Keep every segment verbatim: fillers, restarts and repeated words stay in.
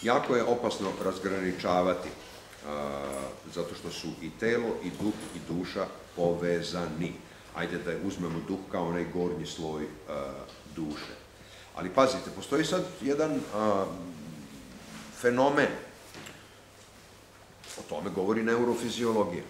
jako je opasno razgraničavati, zato što su i telo, i duh, i duša povezani. Ajde da uzmemo duh kao onaj gornji sloj duše. Ali pazite, postoji sad jedan fenomen, o tome govori neurofiziologija.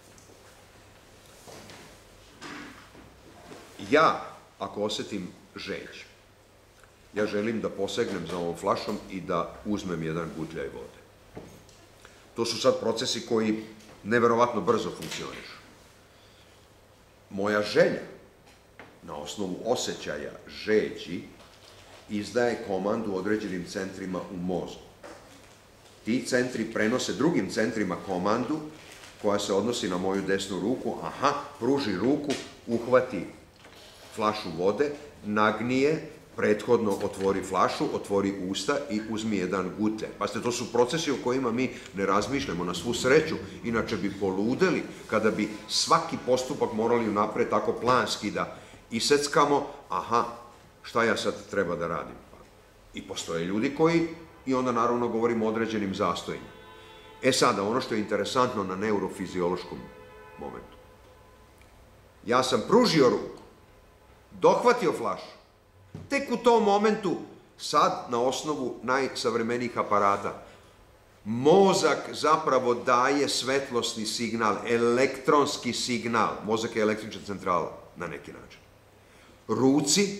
Ja, ako osetim žeđ, ja želim da posegnem za ovom flašom i da uzmem jedan gutljaj vode. To su sad procesi koji neverovatno brzo funkcionišu. Moja želja, na osnovu osjećaja žeđi, izdaje komandu određenim centrima u mozgu. Ti centri prenose drugim centrima komandu koja se odnosi na moju desnu ruku, aha, pruži ruku, uhvati flašu vode, nagnije, prethodno otvori flašu, otvori usta i uzmi jedan gutljaj. Pazite, to su procesi o kojima mi ne razmišljamo na svu sreću, inače bi poludeli kada bi svaki postupak morali unapred tako planski da iseckamo, aha, šta ja sad treba da radim? I postoje ljudi koji, i onda naravno govorimo o određenim zastojima. E sada, ono što je interesantno na neurofiziološkom momentu. Ja sam pružio ruku, dohvatio flašu, tek u tom momentu, sad na osnovu najsavremenijih aparata, mozak zapravo daje svetlosni signal, elektronski signal, mozak je električna centrala na neki način, ruci,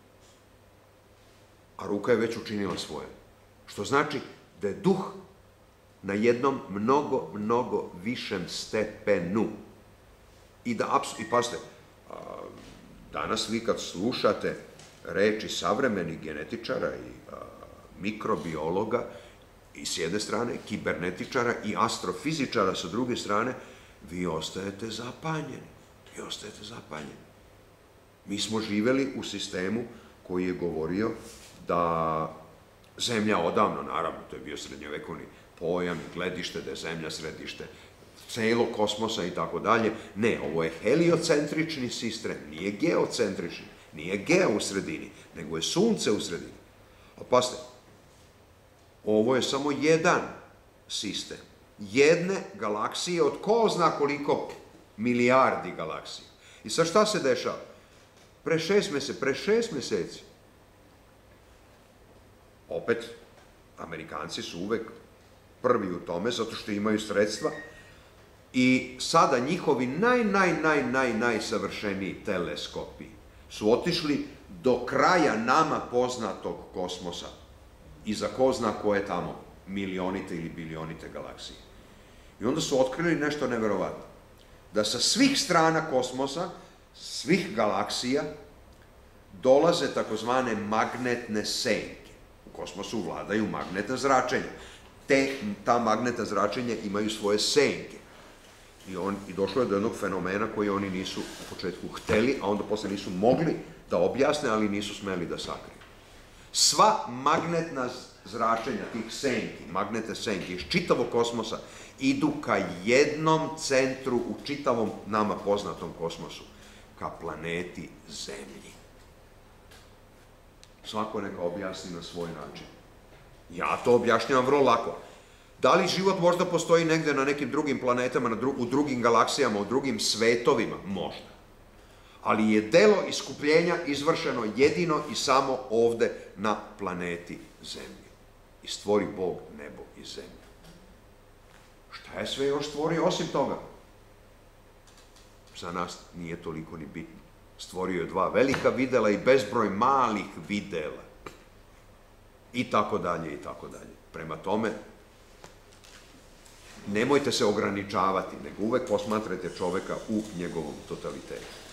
a ruka je već učinila svoje. Što znači da je duh na jednom mnogo, mnogo višem stepenu. I da, i pazite, danas vi kad slušate reči savremenih genetičara i mikrobiologa i s jedne strane, kibernetičara i astrofizičara sa druge strane, vi ostajete zapanjeni. Vi ostajete zapanjeni. Mi smo živeli u sistemu koji je govorio da Zemlja odavno, naravno, to je bio srednjovekovni pojam, gledište, da je Zemlja središte celog kosmosa i tako dalje. Ne, ovo je heliocentrični sistem, nije geocentrični, nije geo u sredini, nego je Sunce u sredini. Opasite, ovo je samo jedan sistem, jedne galaksije od ko zna koliko milijardi galaksija. I sad šta se dešava? Pre šest meseci, pre šest meseci, opet, Amerikanci su uvek prvi u tome, zato što imaju sredstva, i sada njihovi naj, naj, naj, naj, najsavršeniji teleskopi su otišli do kraja nama poznatog kosmosa i za ko zna koje tamo milionite ili bilionite galaksije. I onda su otkrili nešto neverovatno. Da sa svih strana kosmosa, svih galaksija, dolaze takozvane magnetne senke. U kosmosu vladaju magnetna zračenja. Ta magnetna zračenja imaju svoje senke. I došlo je do jednog fenomena koji oni nisu u početku hteli, a onda posle nisu mogli da objasne, ali nisu smeli da sakriju. Sva magnetna zračenja tih senki, magnetne senke iz čitavog kosmosa, idu ka jednom centru u čitavom nama poznatom kosmosu, ka planeti Zemlji. Svako neka objasni na svoj način. Ja to objašnjavam vrlo lako. Da li život možda postoji negde na nekim drugim planetama, u drugim galaksijama, u drugim svetovima? Možda. Ali je delo iskupljenja izvršeno jedino i samo ovde na planeti Zemlji. I stvori Bog nebo i zemlju. Šta je sve još stvorio osim toga? Za nas nije toliko ni bitno. Stvorio je dva velika videla i bezbroj malih videla. I tako dalje, i tako dalje. Prema tome, nemojte se ograničavati, nego uvek posmatrajte čoveka u njegovom totalitetu.